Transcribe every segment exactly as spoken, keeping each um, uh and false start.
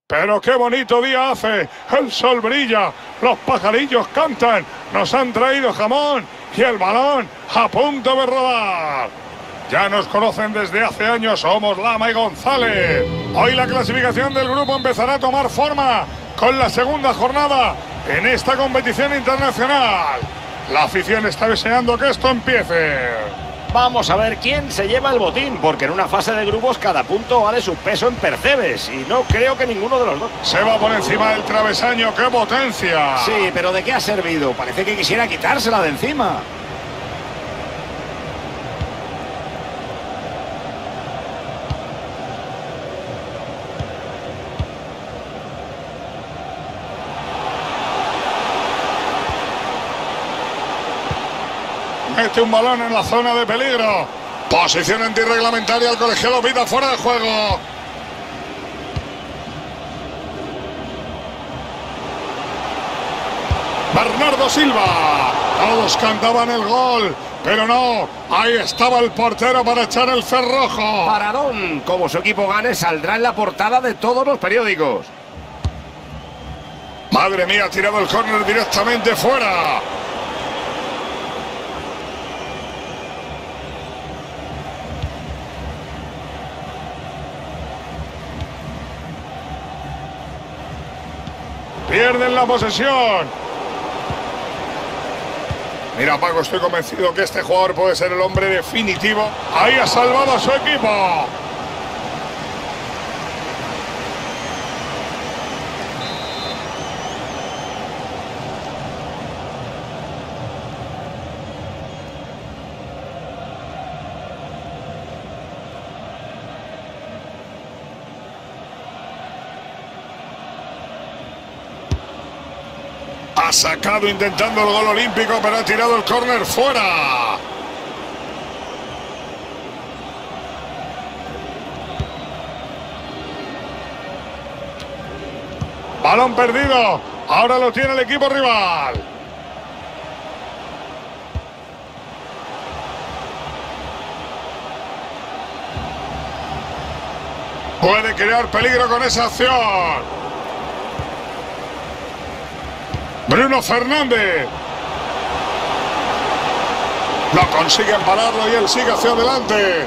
Pero qué bonito día hace, el sol brilla, los pajarillos cantan, nos han traído jamón y el balón a punto de rodar. Ya nos conocen desde hace años, somos Lama y González. Hoy la clasificación del grupo empezará a tomar forma con la segunda jornada en esta competición internacional. La afición está deseando que esto empiece. Vamos a ver quién se lleva el botín, porque en una fase de grupos cada punto vale su peso en percebes y no creo que ninguno de los dos. Se va por encima del travesaño, ¡qué potencia! Sí, pero ¿de qué ha servido? Parece que quisiera quitársela de encima. Mete un balón en la zona de peligro. Posición antirreglamentaria, el colegiado pita fuera de juego. Bernardo Silva. Todos cantaban el gol, pero no. Ahí estaba el portero para echar el cerrojo. Paradón. Como su equipo gane, saldrá en la portada de todos los periódicos. Madre mía, ha tirado el córner directamente fuera. Pierden la posesión. Mira, Paco, estoy convencido que este jugador puede ser el hombre definitivo. Ahí ha salvado a su equipo. Ha sacado intentando el gol olímpico, pero ha tirado el córner fuera. Balón perdido. Ahora lo tiene el equipo rival. Puede crear peligro con esa acción. Bruno Fernández. No consiguen pararlo y él sigue hacia adelante.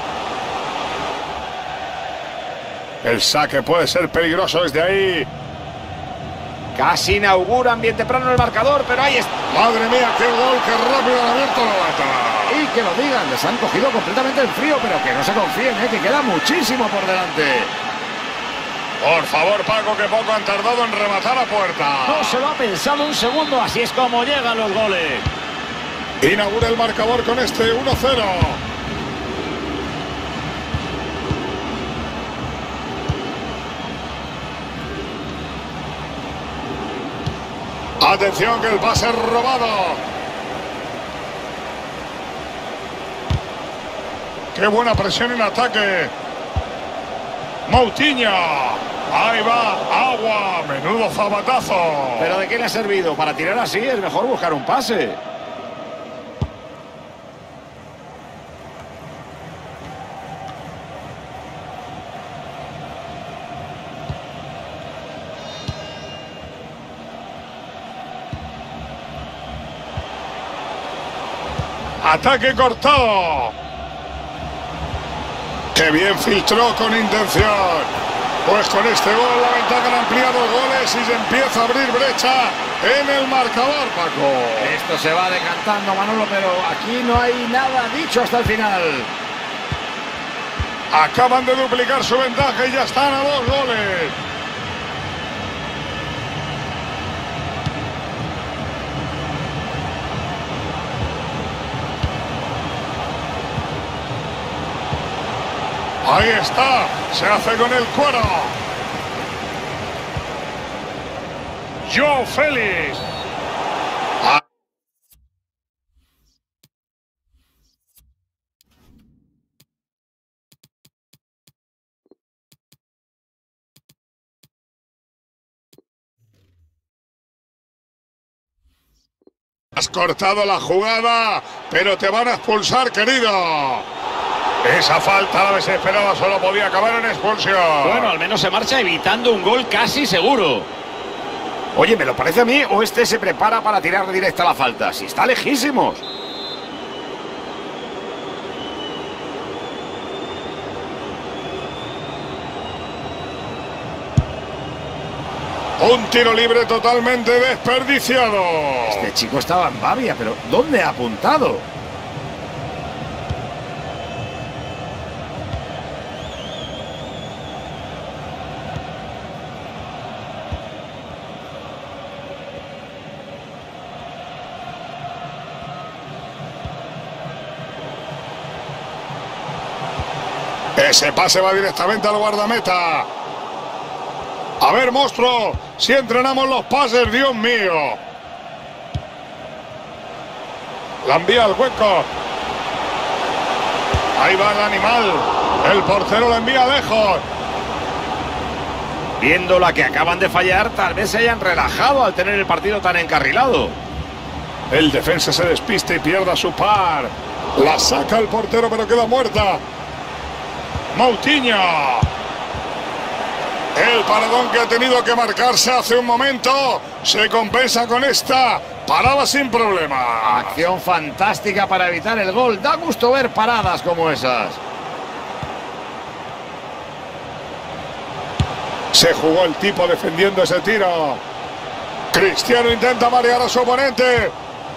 El saque puede ser peligroso desde ahí. Casi inauguran bien temprano el marcador, pero ahí está. Madre mía, qué gol, qué rápido han abierto la lata. Y que lo digan, les han cogido completamente el frío, pero que no se confíen, ¿eh? Que queda muchísimo por delante. Por favor, Paco, que poco han tardado en rematar a puerta. No se lo ha pensado un segundo, así es como llegan los goles. Inaugura el marcador con este uno cero. Atención, que el pase es robado. Qué buena presión en ataque. Moutinho. Ahí va, agua, menudo zapatazo. ¿Pero de qué le ha servido? Para tirar así es mejor buscar un pase. Ataque cortado. ¡Qué bien filtró con intención! Pues con este gol la ventaja han ampliado goles y se empieza a abrir brecha en el marcador, Paco. Esto se va decantando, Manolo, pero aquí no hay nada dicho hasta el final. Acaban de duplicar su ventaja y ya están a dos goles. Ahí está, se hace con el cuero. Joao Félix. Ah. Has cortado la jugada, pero te van a expulsar, querido. Esa falta la desesperada solo podía acabar en expulsión. Bueno, al menos se marcha evitando un gol casi seguro. Oye, ¿me lo parece a mí o este se prepara para tirar directa la falta? Si está lejísimos. Un tiro libre totalmente desperdiciado. Este chico estaba en babia, pero ¿dónde ha apuntado? Ese pase va directamente al guardameta. A ver, monstruo, si entrenamos los pases, Dios mío. La envía al hueco. Ahí va el animal. El portero la envía lejos. Viendo la que acaban de fallar, tal vez se hayan relajado al tener el partido tan encarrilado. El defensa se despiste y pierde a su par. La saca el portero, pero queda muerta. Moutinho. El paradón que ha tenido que marcarse hace un momento se compensa con esta parada sin problema. Acción fantástica para evitar el gol. Da gusto ver paradas como esas. Se jugó el tipo defendiendo ese tiro. Cristiano intenta marear a su oponente.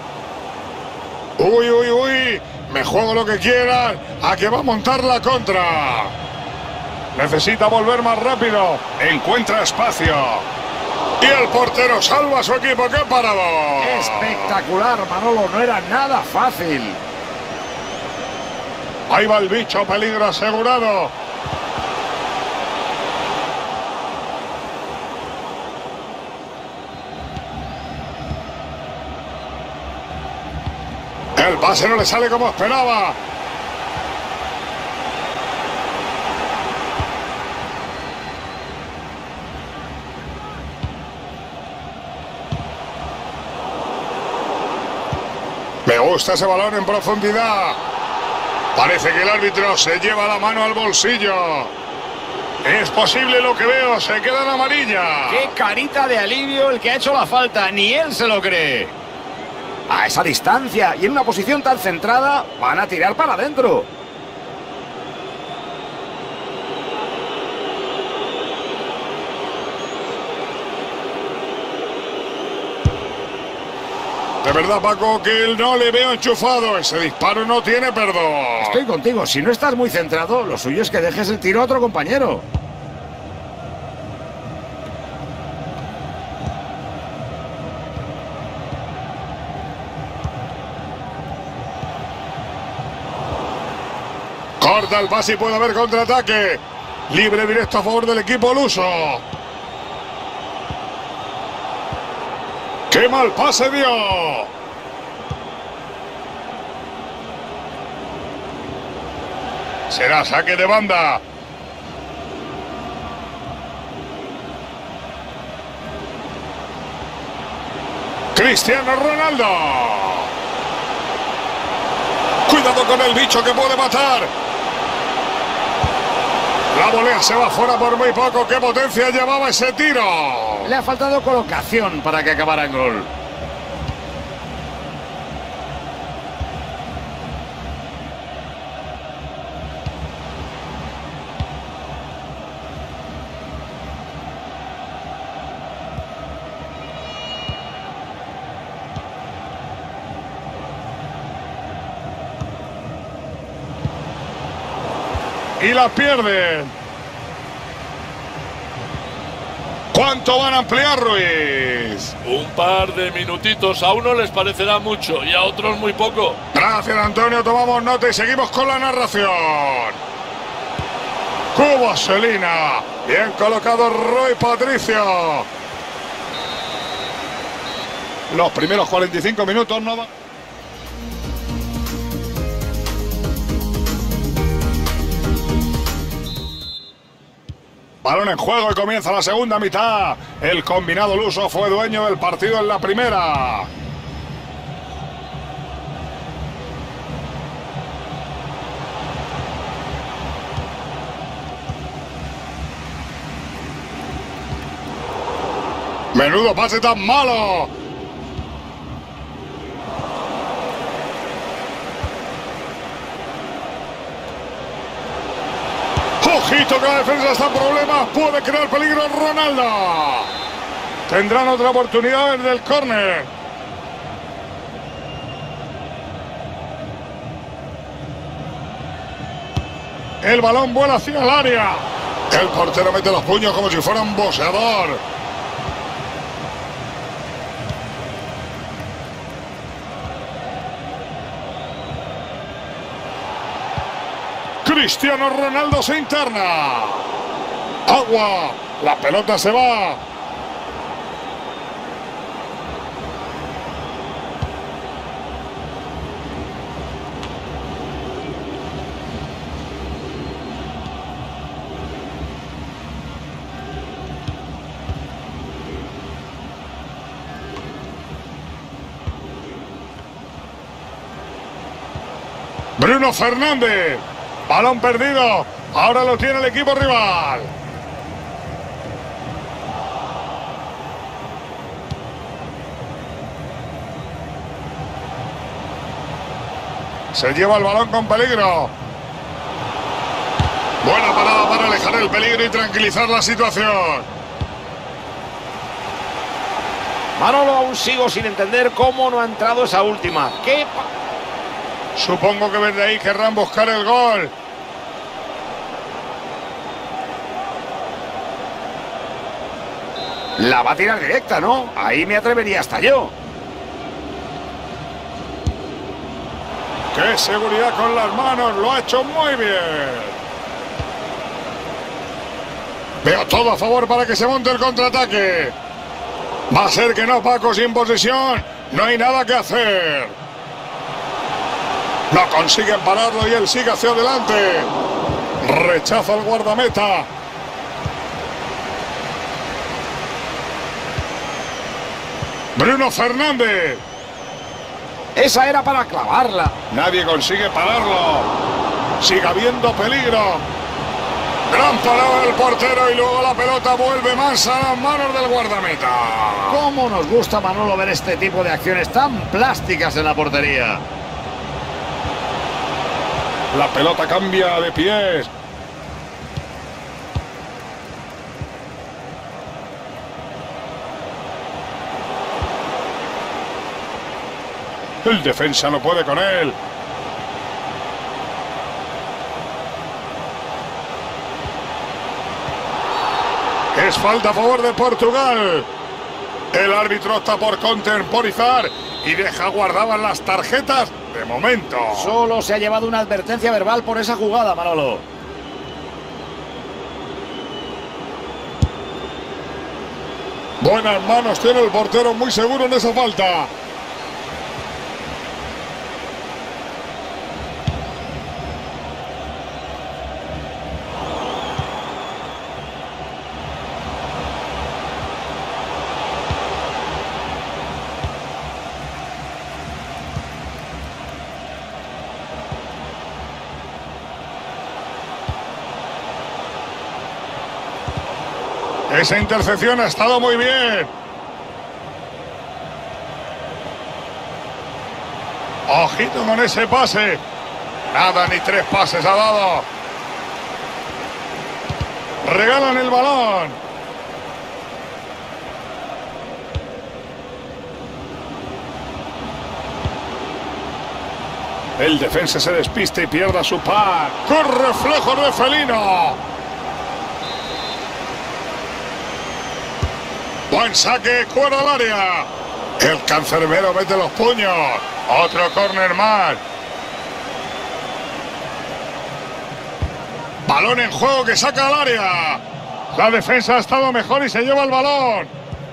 Uy, uy, uy. Me juego lo que quieran. A que va a montar la contra. Necesita volver más rápido. Encuentra espacio. Y el portero salva a su equipo. ¡Qué parado! Espectacular, Manolo. No era nada fácil. Ahí va el bicho. Peligro asegurado. El pase no le sale como esperaba. Me gusta ese balón en profundidad. Parece que el árbitro se lleva la mano al bolsillo. Es posible lo que veo, se queda en amarilla. Qué carita de alivio el que ha hecho la falta, ni él se lo cree. A esa distancia y en una posición tan centrada, van a tirar para adentro. De verdad, Paco, que no le veo enchufado. Ese disparo no tiene perdón. Estoy contigo. Si no estás muy centrado, lo suyo es que dejes el tiro a otro compañero. Corta el pase y puede haber contraataque. Libre directo a favor del equipo luso. ¡Qué mal pase dio! Será saque de banda. Cristiano Ronaldo. Cuidado con el bicho que puede matar. La volea se va fuera por muy poco. ¡Qué potencia llevaba ese tiro! Le ha faltado colocación para que acabara en gol. Y la pierden. ¿Cuánto van a ampliar, Ruiz? Un par de minutitos. A uno les parecerá mucho y a otros muy poco. Gracias, Antonio. Tomamos nota y seguimos con la narración. Cubo Selina. Bien colocado Rui Patricio. Los primeros cuarenta y cinco minutos no van. Balón en juego y comienza la segunda mitad. El combinado luso fue dueño del partido en la primera. Menudo pase tan malo. Ojito que la defensa está en problemas. Puede crear peligro Ronaldo. Tendrán otra oportunidad desde el córner. El balón vuela hacia el área. El portero mete los puños como si fuera un boxeador. Cristiano Ronaldo se interna. Agua. La pelota se va. Bruno Fernández. Balón perdido. Ahora lo tiene el equipo rival. Se lleva el balón con peligro. Buena parada para alejar el peligro y tranquilizar la situación. Manolo, aún sigo sin entender cómo no ha entrado esa última. ¿Qué pa Supongo que desde ahí querrán buscar el gol. La va a tirar directa, ¿no? Ahí me atrevería hasta yo. ¡Qué seguridad con las manos! Lo ha hecho muy bien. Veo todo a favor para que se monte el contraataque. Va a ser que no, Paco, sin posesión. No hay nada que hacer. No consiguen pararlo y él sigue hacia adelante. Rechaza el guardameta. Bruno Fernández. Esa era para clavarla. Nadie consigue pararlo. Sigue habiendo peligro. Gran parada del portero y luego la pelota vuelve más a las manos del guardameta. ¿Cómo nos gusta, Manolo, ver este tipo de acciones tan plásticas en la portería? La pelota cambia de pies. El defensa no puede con él. Es falta a favor de Portugal. El árbitro está por contemporizar y deja guardadas las tarjetas de momento. Solo se ha llevado una advertencia verbal por esa jugada, Manolo. Buenas manos tiene el portero, muy seguro en esa falta. Esa intercepción ha estado muy bien. Ojito con ese pase. Nada, ni tres pases ha dado. Regalan el balón. El defensa se despiste y pierde a su par. ¡Qué reflejo de felino! Buen saque, fuera al área. El cancerbero mete los puños. Otro córner más. Balón en juego que saca al área. La defensa ha estado mejor y se lleva el balón.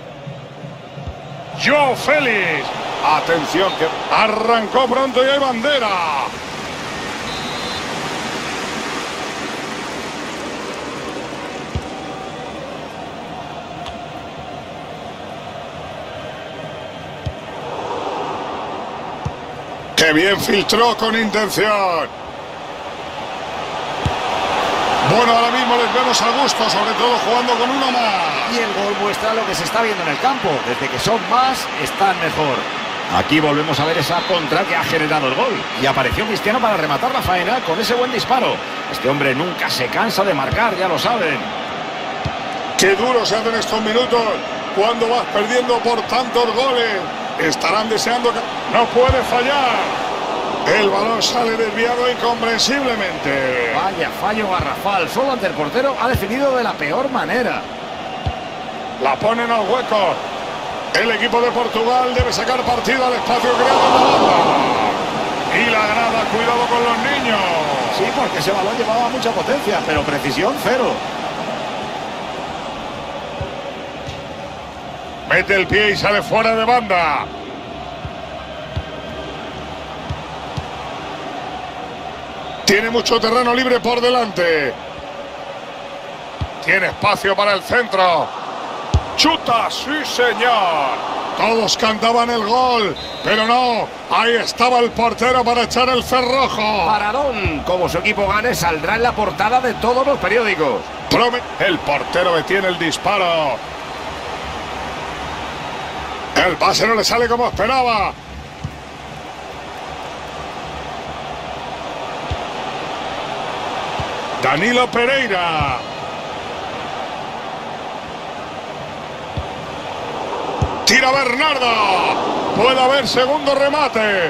Joao Félix. Atención, que arrancó pronto y hay bandera. ¡Qué bien filtró con intención! Bueno, ahora mismo les vemos a gusto, sobre todo jugando con uno más. Y el gol muestra lo que se está viendo en el campo. Desde que son más, están mejor. Aquí volvemos a ver esa contra que ha generado el gol. Y apareció Cristiano para rematar la faena con ese buen disparo. Este hombre nunca se cansa de marcar, ya lo saben. Qué duro se hacen estos minutos cuando vas perdiendo por tantos goles. Estarán deseando que... No puede fallar. El balón sale desviado incomprensiblemente. Vaya fallo garrafal. Solo ante el portero ha definido de la peor manera. La ponen al hueco. El equipo de Portugal debe sacar partido al espacio creado en la banda. Y la grada, cuidado con los niños. Sí, porque ese balón llevaba mucha potencia, pero precisión cero. Mete el pie y sale fuera de banda. Tiene mucho terreno libre por delante. Tiene espacio para el centro. ¡Chuta! ¡Sí, señor! Todos cantaban el gol, pero no. Ahí estaba el portero para echar el cerrojo. Paradón. Como su equipo gane, saldrá en la portada de todos los periódicos. El portero detiene el disparo. El pase no le sale como esperaba. Danilo Pereira. Tira Bernardo. Puede haber segundo remate.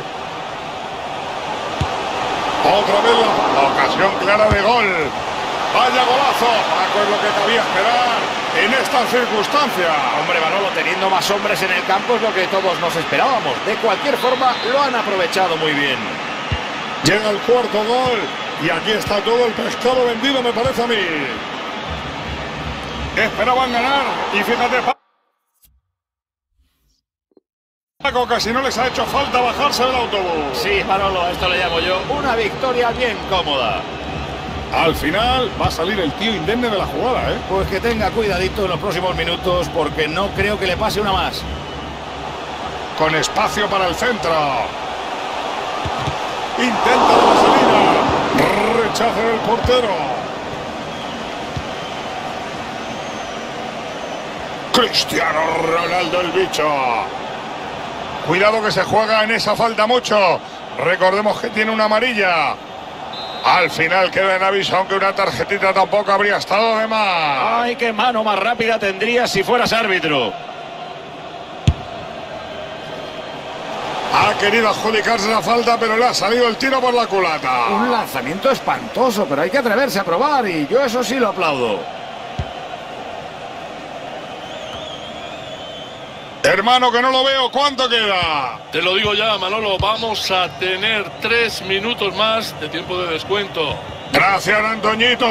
Otra vez la, la ocasión clara de gol. Vaya golazo. Paco, es lo que cabía esperar en estas circunstancias. Hombre, Manolo, teniendo más hombres en el campo es lo que todos nos esperábamos. De cualquier forma, lo han aprovechado muy bien. Llega el cuarto gol. Y aquí está todo el pescado vendido, me parece a mí. Esperaban ganar. Y fíjate, Paco, casi no les ha hecho falta bajarse del autobús. Sí, Manolo, esto le llamo yo una victoria bien cómoda. Al final va a salir el tío indemne de la jugada, ¿eh? Pues que tenga cuidadito en los próximos minutos, porque no creo que le pase una más. Con espacio para el centro. Intenta la vaselina. Rechaza el portero. Cristiano Ronaldo, el bicho. Cuidado que se juega en esa falta mucho. Recordemos que tiene una amarilla. Al final queda en aviso, aunque una tarjetita tampoco habría estado de más. Ay, qué mano más rápida tendrías si fueras árbitro. Ha querido adjudicarse la falta, pero le ha salido el tiro por la culata. Un lanzamiento espantoso, pero hay que atreverse a probar y yo eso sí lo aplaudo. Hermano, que no lo veo, ¿cuánto queda? Te lo digo ya, Manolo, vamos a tener tres minutos más de tiempo de descuento. Gracias, Antoñito.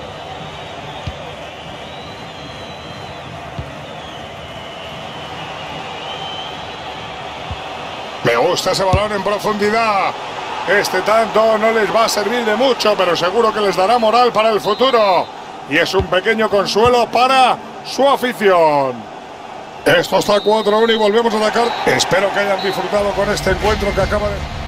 Me gusta ese balón en profundidad. Este tanto no les va a servir de mucho, pero seguro que les dará moral para el futuro. Y es un pequeño consuelo para su afición. Esto está cuatro a uno y volvemos a atacar. Espero que hayan disfrutado con este encuentro que acaba de...